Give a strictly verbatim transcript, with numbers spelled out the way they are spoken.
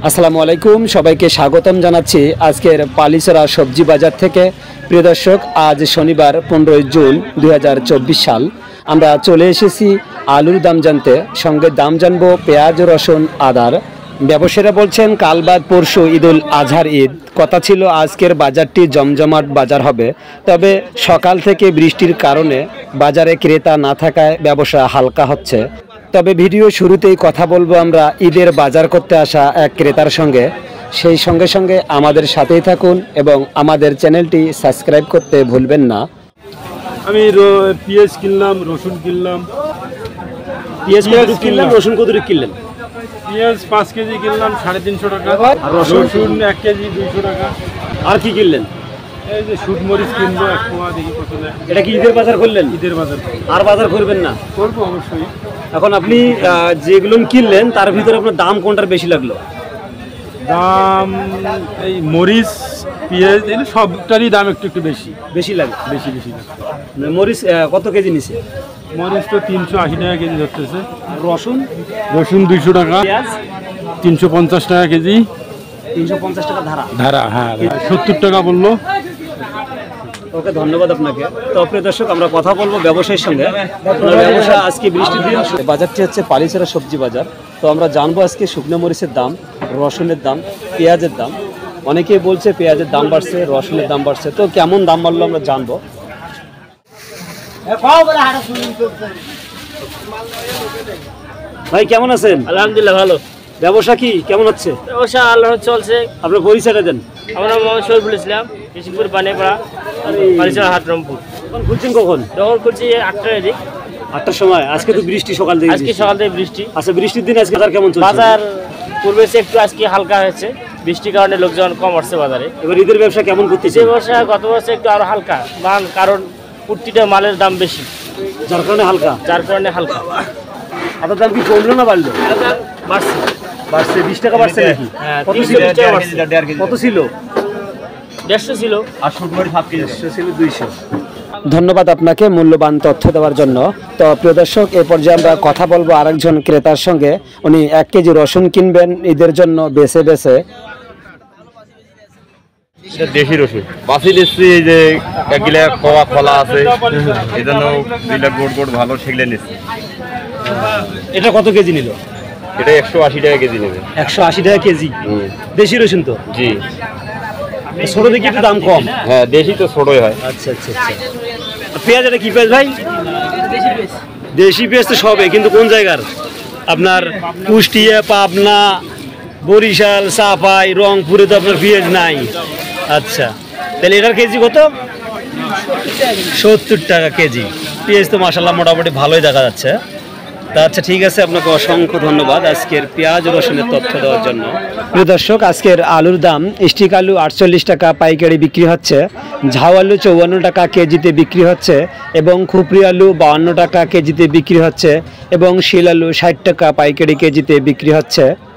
আসসালামু আলাইকুম, সবাইকে স্বাগতম জানাচ্ছি আজকের পালিছড়া সবজি বাজার থেকে। প্রিয় দর্শক, আজ শনিবার পনেরোই জুন দুই হাজার চব্বিশ সাল। আমরা চলে এসেছি আলুর দাম জানতে, সঙ্গে দাম জানবো পেঁয়াজ, রসুন, আদার। ব্যবসায়ীরা বলছেন কাল বাদ পরশু ঈদুল আজহার ঈদ, কথা ছিল আজকের বাজারটি জমজমাট বাজার হবে। তবে সকাল থেকে বৃষ্টির কারণে বাজারে ক্রেতা না থাকায় ব্যবসা হালকা হচ্ছে। তবে ভিডিও শুরুতেই কথা বলবো আমরা ঈদের বাজার করতে আসা এক ক্রেতার সঙ্গে। সেই সঙ্গে সঙ্গে আমাদের সাথেই থাকুন এবং আমাদের চ্যানেলটি সাবস্ক্রাইব করতে ভুলবেন না। আমি পেঁয়াজ কিনলাম, রসুন কিনলাম। পেঁয়াজ কত কিনলাম, রসুন কত কিনলেন? পেঁয়াজ পাঁচ কেজি কিনলাম সাড়ে তিনশো টাকা, আর রসুন এক কেজি দুইশো টাকা। আর কি কিনলেন? এই যে শুট মরিচ কিনবো এক পোয়া, দেখি কত নেয়। এটা কি ঈদের বাজার করলেন? ঈদের বাজার। আর বাজার করবেন না? করবো অবশ্যই। এখন আপনি যেগুলো কিনলেন তার ভিতরে আপনার দাম কোনটার বেশি লাগলো? দাম এই মরিচ, পেঁয়াজ, এই সবটারই দাম একটু একটু বেশি বেশি লাগে। বেশি বেশি লাগে। মরিচ কত কেজি নিছে? মরিচ তো তিনশো আশি টাকা কেজি ধরতেছে। রসুন? রসুন দুইশো টাকা। পেঁয়াজ তিনশো পঞ্চাশ টাকা কেজি। তিনশো পঞ্চাশ টাকা ধারা ধারা, হ্যাঁ সত্তর টাকা বললো। ওকে, ধন্যবাদ আপনাকে। তো প্রিয় দর্শক, আমরা কথা বলবো ব্যবসায়ীর সঙ্গে। ব্যবসা আজকে বৃষ্টির দিন, বাজারটি হচ্ছে পালিছড়া সবজি বাজার। তো আমরা জানবো আজকে শুকনো মরিচের দাম, রসুনের দাম, পেঁয়াজের দাম। অনেকেই বলছে পেঁয়াজের দাম বাড়ছে, রসুনের দাম বাড়ছে। তো কেমন দাম বাড়লো আমরা জানবো। ভাই কেমন আছেন? আলহামদুলিল্লাহ ভালো। ব্যবসা কি কেমন হচ্ছে? ব্যবসা আল্লাহ চলছে। আপনার পরিচয়টা দেন। আমার নাম মোহাম্মদ শহীদুল ইসলাম, কৃষিপুর বানেপাড়া, পালিছড়া হাট, রংপুর। তখন খুলছেন কখন? তখন খুলছি আটটার এদিক। আটটার সময়। আজকে তো বৃষ্টি সকাল থেকে। আজকে সকাল থেকে বৃষ্টি। আচ্ছা, বৃষ্টির দিন আজকে বাজার কেমন চলছে? বাজার পূর্বে চেয়ে একটু আজকে হালকা হয়েছে, বৃষ্টির কারণে লোকজন কম আসছে বাজারে। এবার ঈদের ব্যবসা কেমন করতেছে? যে ব্যবসা গত বছর একটু আরো হালকা, কারণ প্রতিটা মালের দাম বেশি, যার কারণে হালকা। যার কারণে হালকা। আপনার দাম কি কমলো না বাড়লো? বাড়ছে বাড়ছে। বিশ টাকা বাড়ছে নাকি? কত ছিল? কত ছিল? দেড়শো ছিল। আর শুট মরিচ হাফ কেজি ছিল দুইশো। ধন্যবাদ আপনাকে মূল্যবান তথ্য দেওয়ার জন্য। তো প্রিয় দর্শক, এ পর্যায়ে আমরা কথা বলবো আরেকজন ক্রেতার সঙ্গে। উনি এক কেজি রসুন কিনবেন ঈদের জন্য বেছে বেছে। দেশি রসুন বাছি নিচ্ছি, এই যে এক গিলা কওয়া খোলা আছে, এই জন্য দুইটা গোট গোট ভালো সেগুলো নিচ্ছি। এটা কত কেজি নিল? এটা একশো আশি টাকা কেজি নেবে। একশো আশি টাকা কেজি। দেশি রসুন তো? জি। ছোট দেখি একটু দাম কম। হ্যাঁ, দেশি তো ছোটই হয়। আচ্ছা আচ্ছা আচ্ছা। পেঁয়াজ এটা কি পেঁয়াজ ভাই? দেশি পেঁয়াজ তো সবে, কিন্তু কোন জায়গার? আপনার কুষ্টিয়া, পাবনা, বরিশাল, চাপাই, রংপুরে তো আপনার পেঁয়াজ নাই। আচ্ছা, তাহলে এটার কেজি কত? সত্তর টাকা কেজি। পেঁয়াজ তো মাশাআল্লাহ মোটামুটি ভালোই দেখা যাচ্ছে। তা আচ্ছা, ঠিক আছে, আপনাকে অসংখ্য ধন্যবাদ আজকের পেঁয়াজ রসুনের তথ্য দেওয়ার জন্য। প্রিয় দর্শক, আজকের আলুর দাম, স্টিক আলু আটচল্লিশ টাকা পাইকারি বিক্রি হচ্ছে, ঝাউ আলু চৌয়ান্ন টাকা কেজিতে বিক্রি হচ্ছে, এবং খুপরি আলু বাউন্ন টাকা কেজিতে বিক্রি হচ্ছে, এবং শিল আলু ষাট টাকা পাইকারি কেজিতে বিক্রি হচ্ছে।